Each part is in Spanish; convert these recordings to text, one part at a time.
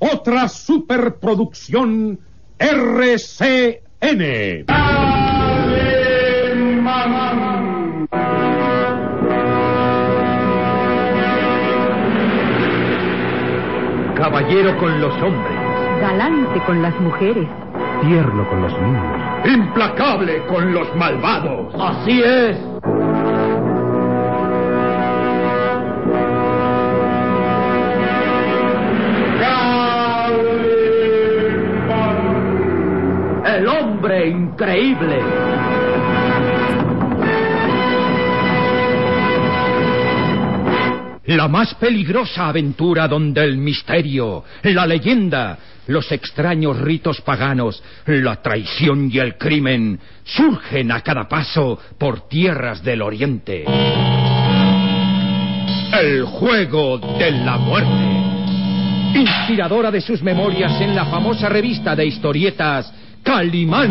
otra superproducción RCN. Caballero con los hombres, galante con las mujeres, tierno con los niños, Implacable con los malvados. así es. El hombre increíble. La más peligrosa aventura donde el misterio, la leyenda, los extraños ritos paganos, la traición y el crimen surgen a cada paso por tierras del oriente. El juego de la muerte. Inspiradora de sus memorias en la famosa revista de historietas Calimán.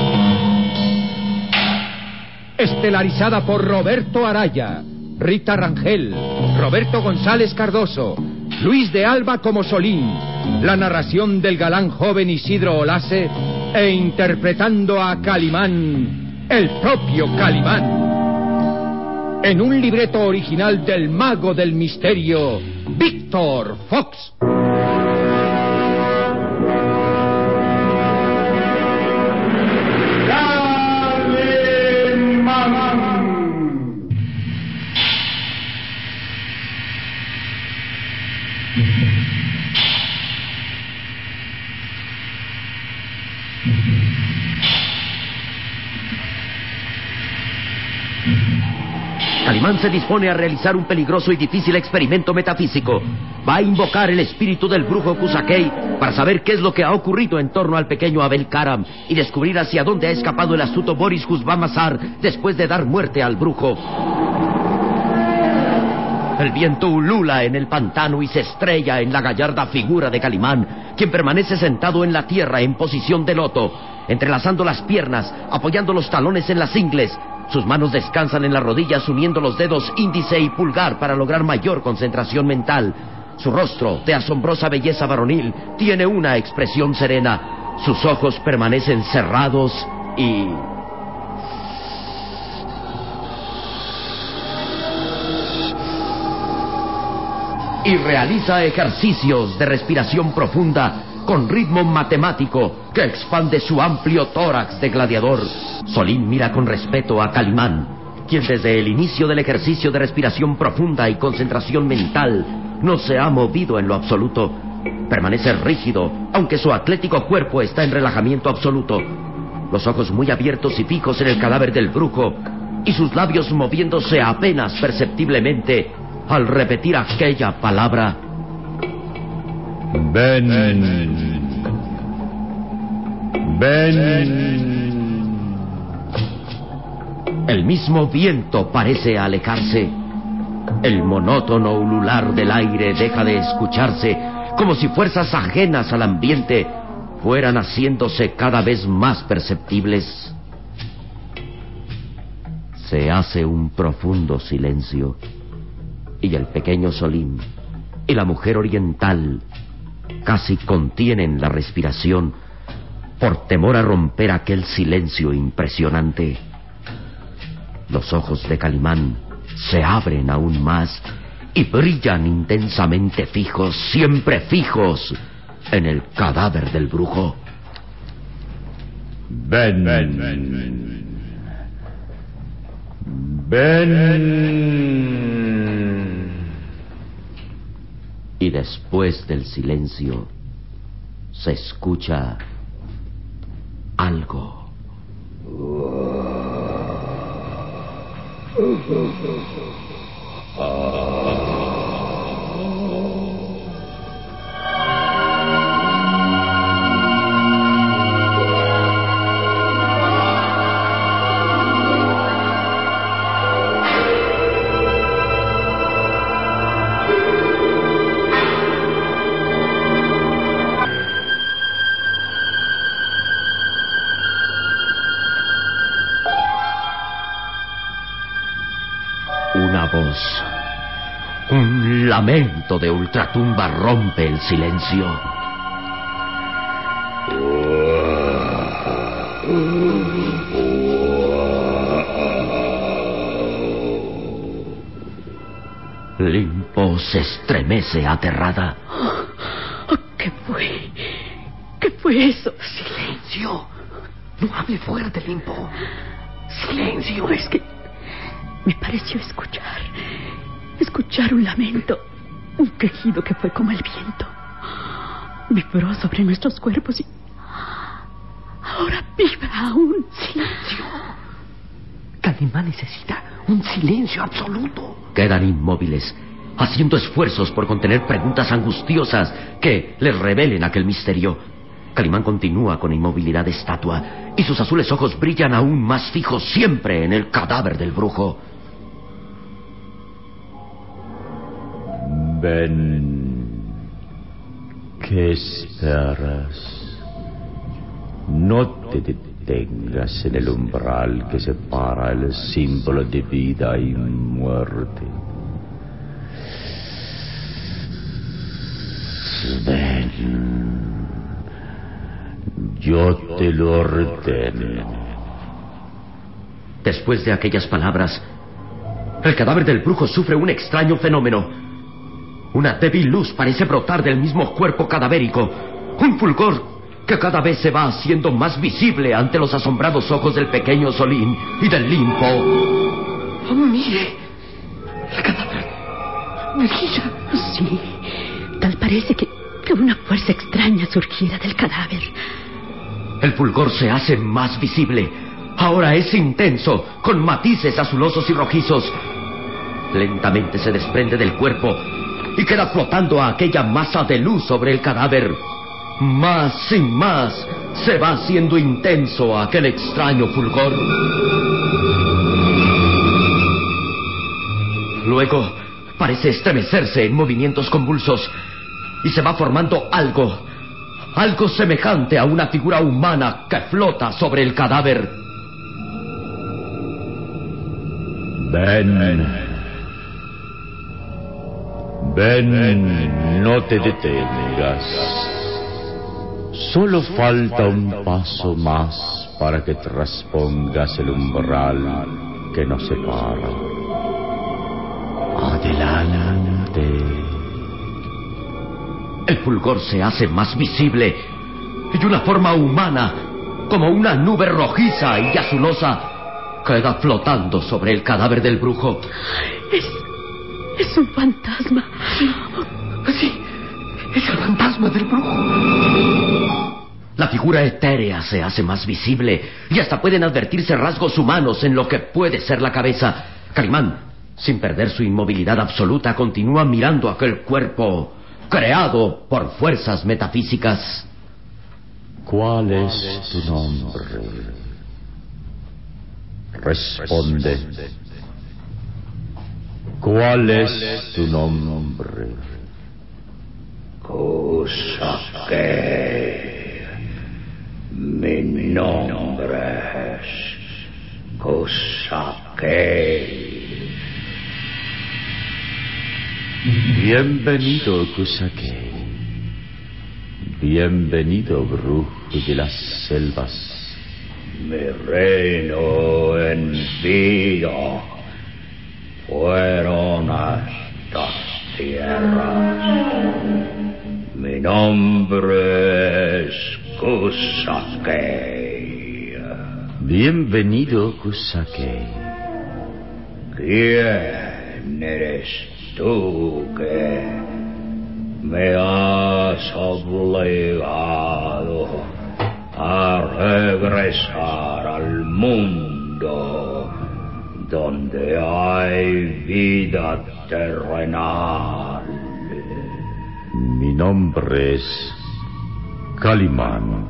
Estelarizada por Roberto Araya, Rita Rangel, Roberto González Cardoso, Luis de Alba como Solín, la narración del galán joven Isidro Olase e interpretando a Calimán, el propio Calimán. En un libreto original del mago del misterio, Víctor Fox. Calimán se dispone a realizar un peligroso y difícil experimento metafísico. Va a invocar el espíritu del brujo Kusakei para saber qué es lo que ha ocurrido en torno al pequeño Abel Karam y descubrir hacia dónde ha escapado el astuto Boris Husbamazar después de dar muerte al brujo. El viento ulula en el pantano y se estrella en la gallarda figura de Calimán, quien permanece sentado en la tierra en posición de loto, entrelazando las piernas, apoyando los talones en las ingles. Sus manos descansan en las rodillas uniendo los dedos índice y pulgar para lograr mayor concentración mental. Su rostro, de asombrosa belleza varonil, tiene una expresión serena. Sus ojos permanecen cerrados y realiza ejercicios de respiración profunda con ritmo matemático que expande su amplio tórax de gladiador. Solín mira con respeto a Calimán, quien desde el inicio del ejercicio de respiración profunda y concentración mental no se ha movido en lo absoluto. Permanece rígido, aunque su atlético cuerpo está en relajamiento absoluto. Los ojos muy abiertos y fijos en el cadáver del brujo, y sus labios moviéndose apenas perceptiblemente al repetir aquella palabra: ven, ven. El mismo viento parece alejarse. El monótono ulular del aire deja de escucharse, como si fuerzas ajenas al ambiente fueran haciéndose cada vez más perceptibles. Se hace un profundo silencio, y el pequeño Solín y la mujer oriental casi contienen la respiración por temor a romper aquel silencio impresionante. Los ojos de Calimán se abren aún más y brillan intensamente fijos, siempre fijos, en el cadáver del brujo. Ven, ven, ven. Y después del silencio se escucha algo. Una voz, un lamento de ultratumba rompe el silencio. cuerpo se estremece aterrada. ¿Qué fue? ¿Qué fue eso? ¡Silencio! No hable fuerte, Limpo. ¡Silencio! Es que me pareció escuchar un lamento, un quejido que fue como el viento. Vibró sobre nuestros cuerpos y ahora vibra aún. ¡Silencio! Calimán necesita un silencio absoluto. Quedan inmóviles, haciendo esfuerzos por contener preguntas angustiosas que les revelen aquel misterio. Calimán continúa con inmovilidad de estatua y sus azules ojos brillan aún más fijos siempre en el cadáver del brujo. Ven. ¿Qué esperas? No te detengas en el umbral que separa el símbolo de vida y muerte. Ven. Yo te lo ordeno. Después de aquellas palabras, el cadáver del brujo sufre un extraño fenómeno. Una débil luz parece brotar del mismo cuerpo cadavérico. Un fulgor que cada vez se va haciendo más visible ante los asombrados ojos del pequeño Solín y del Limpo. ¡Oh, mire! El cadáver brilla. Sí, tal parece que una fuerza extraña surgiera del cadáver. El fulgor se hace más visible. Ahora es intenso, con matices azulosos y rojizos. Lentamente se desprende del cuerpo y queda flotando a aquella masa de luz sobre el cadáver. Más y más se va haciendo intenso aquel extraño fulgor. Luego parece estremecerse en movimientos convulsos y se va formando algo semejante a una figura humana que flota sobre el cadáver. Ven, no te detengas. Solo falta un paso más para que traspongas el umbral que nos separa. Adelante. El fulgor se hace más visible y una forma humana, como una nube rojiza y azulosa, queda flotando sobre el cadáver del brujo. Es un fantasma. Sí, es el fantasma del brujo. La figura etérea se hace más visible y hasta pueden advertirse rasgos humanos en lo que puede ser la cabeza. Calimán, sin perder su inmovilidad absoluta, continúa mirando aquel cuerpo creado por fuerzas metafísicas. ¿Cuál es tu nombre? Responde. ¿Cuál es tu nombre? Kusake. Mi nombre es Kusake. Bienvenido, Kusake. Bienvenido, brujo de las selvas. Mi reino en vida fueron estas tierras. Mi nombre es Kusake. Bienvenido, Kusake. ¿Quién eres tú que me has obligado a regresar al mundo donde hay vida terrenal? Mi nombre es Calimán.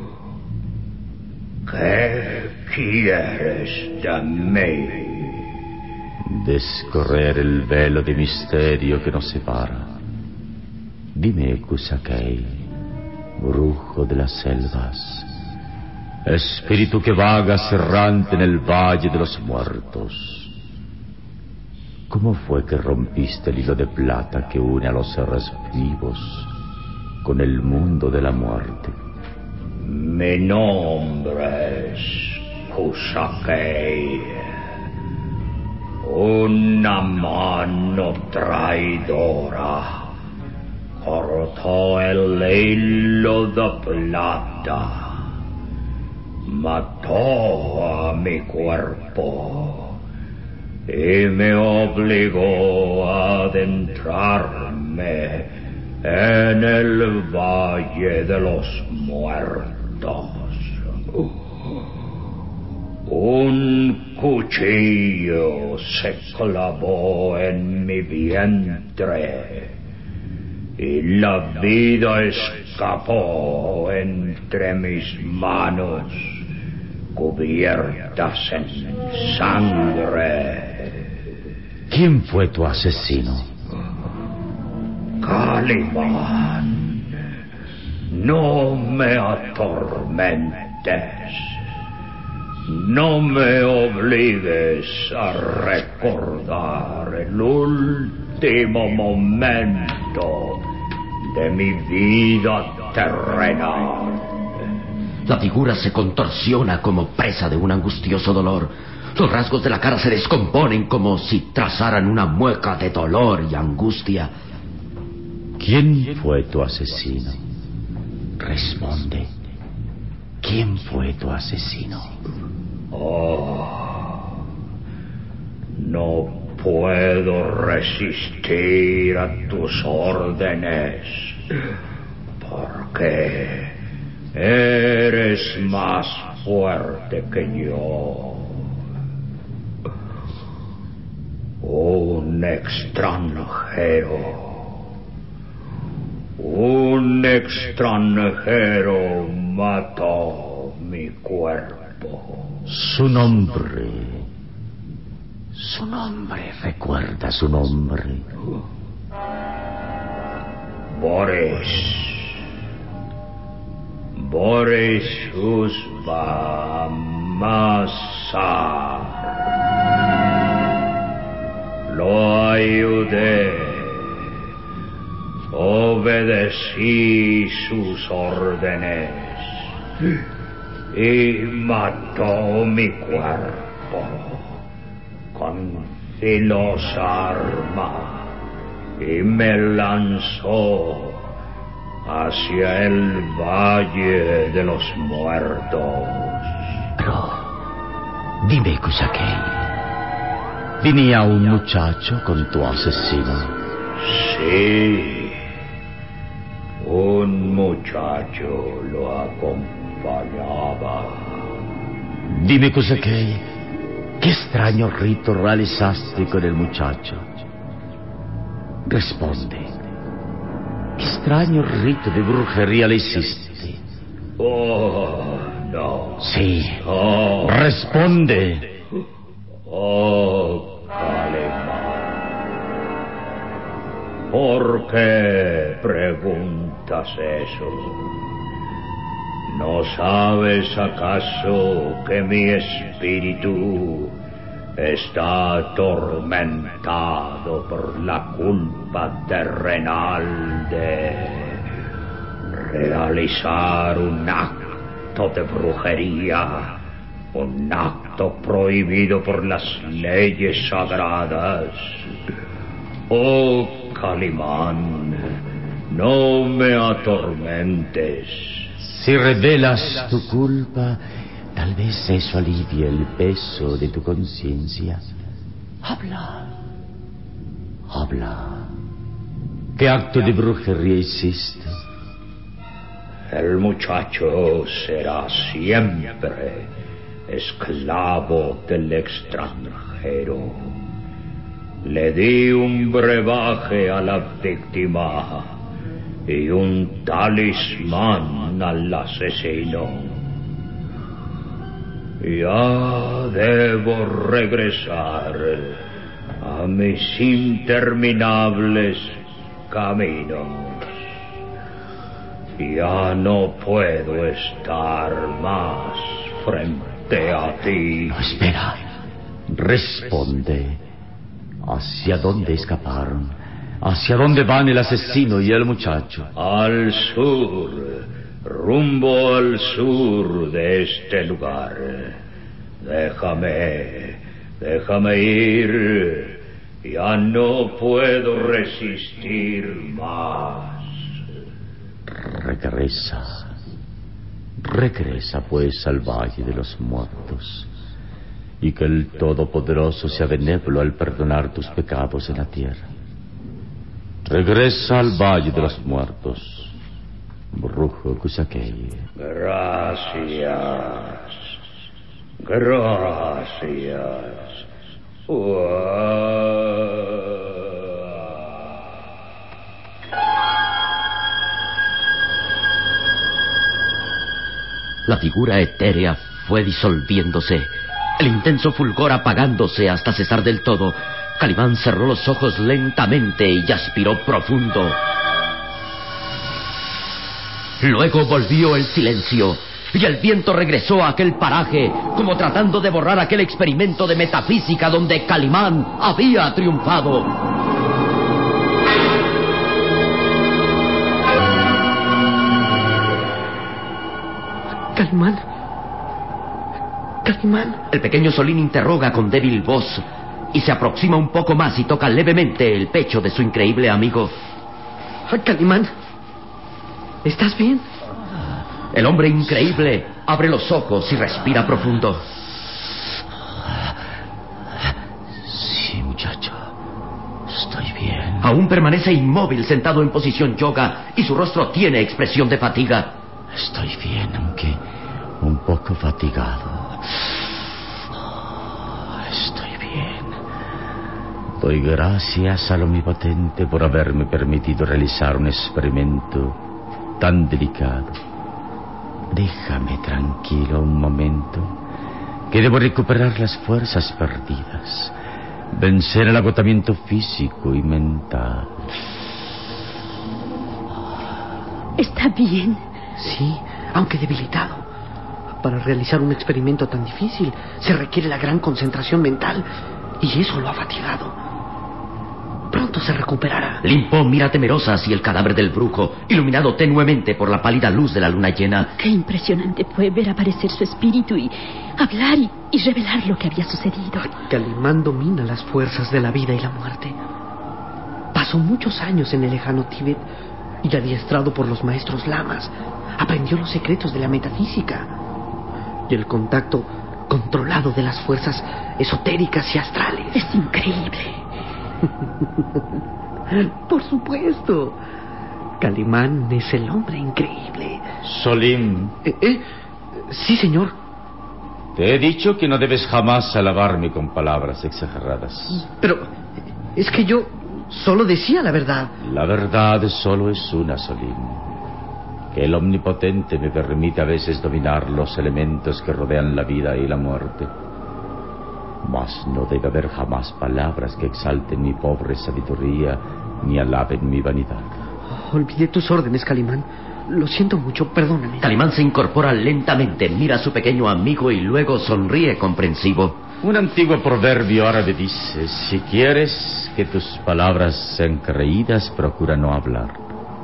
¿Qué quieres de mí? Descorrer el velo de misterio que nos separa. Dime, Kusake, brujo de las selvas, espíritu que vagas errante en el valle de los muertos, ¿cómo fue que rompiste el hilo de plata que une a los seres vivos con el mundo de la muerte? Mi nombre es Kusake. Una mano traidora cortó el hilo de plata, mató a mi cuerpo y me obligó a adentrarme en el Valle de los Muertos. Un cuchillo se clavó en mi vientre y la vida escapó entre mis manos cubiertas en sangre. ¿Quién fue tu asesino? Calimán, no me atormentes. No me obligues a recordar el último momento de mi vida terrenal. La figura se contorsiona como presa de un angustioso dolor. Los rasgos de la cara se descomponen como si trazaran una mueca de dolor y angustia. ¿Quién fue tu asesino? Responde. ¿Quién fue tu asesino? Oh, no puedo resistir a tus órdenes, porque eres más fuerte que yo. Un extranjero mató mi cuerpo. Su nombre, recuerda su nombre. Boris Uzbamazar. Lo ayudé, obedecí sus órdenes y mató mi cuerpo con filosa arma y me lanzó hacia el Valle de los Muertos. Pero, dime, Kusakei, ¿venía un muchacho con tu asesino? Sí, un muchacho lo acompañaba. Dime, Kusakei, ¿qué extraño rito realizaste con el muchacho? Responde. ¿Qué extraño rito de brujería le hiciste? Oh, no. Sí. Oh. Responde. Oh, Calimán. ¿Por qué preguntas eso? ¿No sabes acaso que mi espíritu está atormentado por la culpa terrenal de realizar un acto de brujería, un acto prohibido por las leyes sagradas? Oh, Calimán, no me atormentes. Si revelas tu culpa, tal vez eso alivie el peso de tu conciencia. Habla. ¿Qué acto de brujería hiciste? El muchacho será siempre esclavo del extranjero. Le di un brebaje a la víctima y un talismán al asesino. Ya debo regresar a mis interminables caminos. Ya no puedo estar más frente a ti. No, espera. Responde. ¿Hacia dónde escaparon? ¿Hacia dónde van el asesino y el muchacho? Al sur, rumbo al sur de este lugar. Déjame Déjame ir. Ya no puedo resistir más. Regresa pues al Valle de los Muertos, y que el Todopoderoso sea benévolo al perdonar tus pecados en la tierra. Regresa al Valle de los Muertos, brujo Kusakei. Gracias. La figura etérea fue disolviéndose, el intenso fulgor apagándose hasta cesar del todo. Calimán cerró los ojos lentamente y aspiró profundo. Luego volvió el silencio y el viento regresó a aquel paraje, como tratando de borrar aquel experimento de metafísica donde Calimán había triunfado. Calimán. Calimán. El pequeño Solín interroga con débil voz y se aproxima un poco más y toca levemente el pecho de su increíble amigo. Calimán. ¿Estás bien? El hombre increíble abre los ojos y respira profundo. Sí, muchacho. Estoy bien. Aún permanece inmóvil sentado en posición yoga y su rostro tiene expresión de fatiga. Estoy bien, aunque un poco fatigado. Estoy bien. Doy gracias al Omnipotente por haberme permitido realizar un experimento tan delicado. Déjame tranquilo un momento, que debo recuperar las fuerzas perdidas, vencer el agotamiento físico y mental. ¿Está bien? Sí, aunque debilitado. Para realizar un experimento tan difícil se requiere la gran concentración mental, y eso lo ha fatigado. Pronto se recuperará. Limpo mira temerosa hacia el cadáver del brujo, iluminado tenuemente por la pálida luz de la luna llena. Qué impresionante fue ver aparecer su espíritu y hablar y revelar lo que había sucedido. Calimán domina las fuerzas de la vida y la muerte. Pasó muchos años en el lejano Tíbet y, adiestrado por los maestros lamas, aprendió los secretos de la metafísica y el contacto controlado de las fuerzas esotéricas y astrales. Es increíble. Por supuesto. Calimán es el hombre increíble. Solín. Sí, señor. Te he dicho que no debes jamás alabarme con palabras exageradas. Pero es que yo solo decía la verdad. La verdad solo es una, Solín. Que el Omnipotente me permite a veces dominar los elementos que rodean la vida y la muerte. Mas no debe haber jamás palabras que exalten mi pobre sabiduría ni alaben mi vanidad. Olvidé tus órdenes, Calimán. Lo siento mucho, perdóname. Calimán se incorpora lentamente, mira a su pequeño amigo y luego sonríe comprensivo. Un antiguo proverbio árabe dice: si quieres que tus palabras sean creídas, procura no hablar.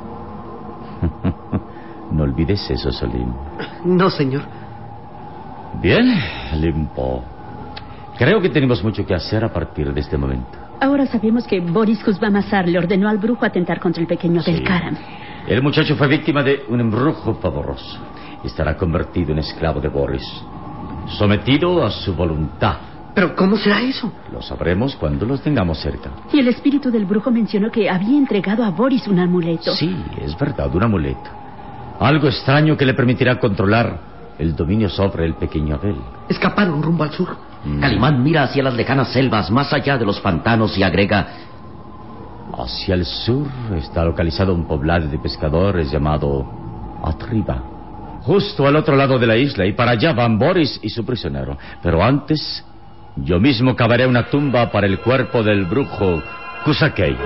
No olvides eso, Solín. No, señor. Bien, Limpo. Creo que tenemos mucho que hacer a partir de este momento. Ahora sabemos que Boris Kuzbamazar le ordenó al brujo atentar contra el pequeño Sí. Abelkaram. El muchacho fue víctima de un embrujo pavoroso. Estará convertido en esclavo de Boris, sometido a su voluntad. ¿Pero cómo será eso? Lo sabremos cuando los tengamos cerca. Y el espíritu del brujo mencionó que había entregado a Boris un amuleto. Sí, es verdad, un amuleto. Algo extraño que le permitirá controlar el dominio sobre el pequeño Abel. Escaparon rumbo al sur. Calimán mira hacia las lejanas selvas más allá de los pantanos y agrega: Hacia el sur está localizado un poblado de pescadores llamado Atriba, justo al otro lado de la isla, y para allá van Boris y su prisionero. Pero antes, yo mismo cavaré una tumba para el cuerpo del brujo Kusakei.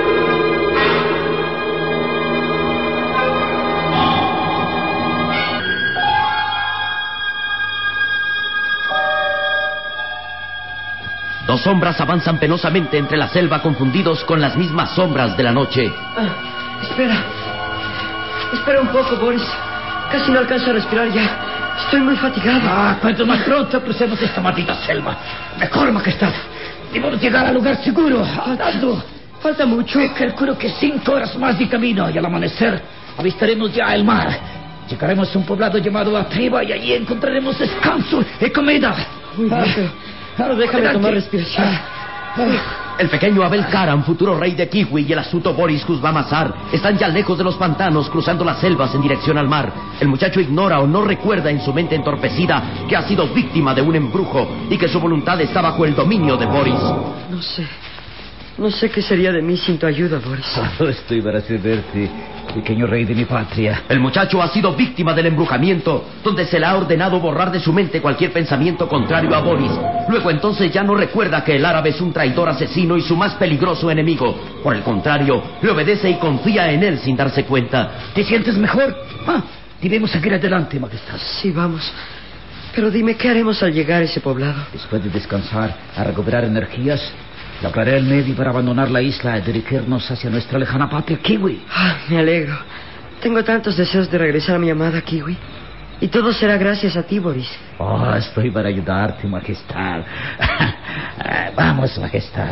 Dos sombras avanzan penosamente entre la selva, confundidos con las mismas sombras de la noche. Espera un poco, Boris. Casi no alcanzo a respirar ya. Estoy muy fatigado. Cuanto más pronto crucemos esta maldita selva, mejor, majestad. Debemos llegar al lugar seguro, andando. Falta mucho. Calculo que 5 horas más de camino y al amanecer avistaremos ya el mar. Llegaremos a un poblado llamado Atriba y allí encontraremos descanso y comida. Muy bien, pero déjame tomar respiración. El pequeño Abel Karam, futuro rey de Kiwi, y el astuto Boris Kuzbamazar están ya lejos de los pantanos, cruzando las selvas en dirección al mar. El muchacho ignora o no recuerda en su mente entorpecida que ha sido víctima de un embrujo y que su voluntad está bajo el dominio de Boris. No sé qué sería de mí sin tu ayuda, Boris. Estoy para servirte, pequeño rey de mi patria. El muchacho ha sido víctima del embrujamiento, donde se le ha ordenado borrar de su mente cualquier pensamiento contrario a Boris. Luego entonces ya no recuerda que el árabe es un traidor asesino y su más peligroso enemigo. Por el contrario, le obedece y confía en él sin darse cuenta. ¿Te sientes mejor? Debemos seguir adelante, majestad. Sí, vamos. Pero dime, ¿qué haremos al llegar a ese poblado? Después de descansar, a recuperar energías, lograré el medio para abandonar la isla y dirigirnos hacia nuestra lejana patria, Kiwi. Me alegro. Tengo tantos deseos de regresar a mi amada Kiwi. Y todo será gracias a ti, Boris. Estoy para ayudarte, majestad. Vamos, majestad.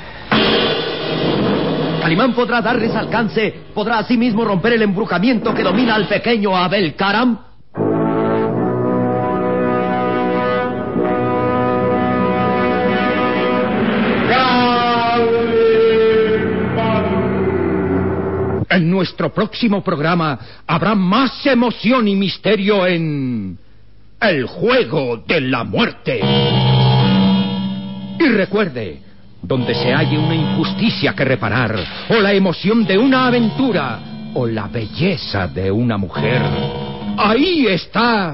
Calimán podrá darles alcance, podrá asimismo romper el embrujamiento que domina al pequeño Abel Karam. En nuestro próximo programa habrá más emoción y misterio en El Juego de la Muerte. Y recuerde, donde se halle una injusticia que reparar, o la emoción de una aventura, o la belleza de una mujer, ahí está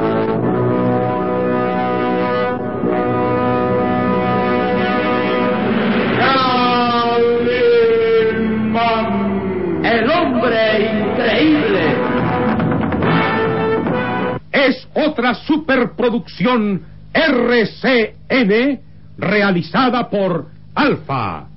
¡El hombre increíble! es otra superproducción RCN realizada por Alfa.